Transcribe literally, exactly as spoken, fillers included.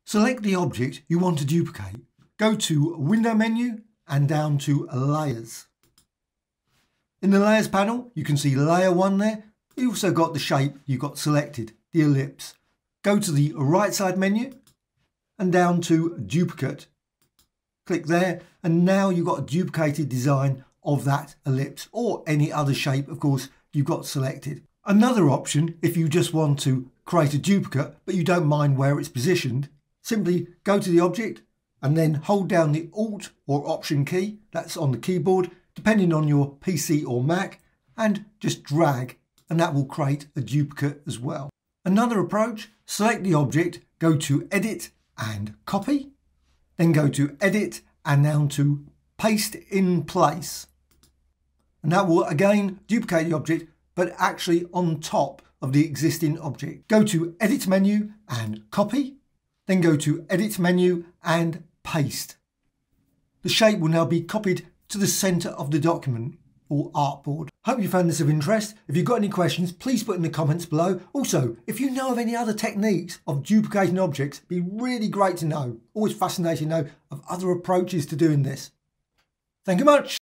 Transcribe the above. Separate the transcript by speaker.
Speaker 1: Select the object you want to duplicate. Go to Window menu and down to Layers. In the Layers panel, you can see Layer one there. You also got the shape you got selected, the ellipse. Go to the right side menu and down to Duplicate. Click there, and now you've got a duplicated design of that ellipse, or any other shape, of course, you've got selected. Another option, if you just want to create a duplicate but you don't mind where it's positioned, simply go to the object and then hold down the Alt or Option key, that's on the keyboard, depending on your P C or Mac, and just drag, and that will create a duplicate as well. Another approach, select the object, go to Edit and Copy, then go to Edit and down to Paste in Place. And that will again duplicate the object, but actually on top of the existing object. Go to Edit menu and Copy, then go to Edit menu and Paste. The shape will now be copied to the centre of the document or artboard. Hope you found this of interest. If you've got any questions, please put in the comments below. Also, if you know of any other techniques of duplicating objects, it'd be really great to know. Always fascinating to know of other approaches to doing this. Thank you much.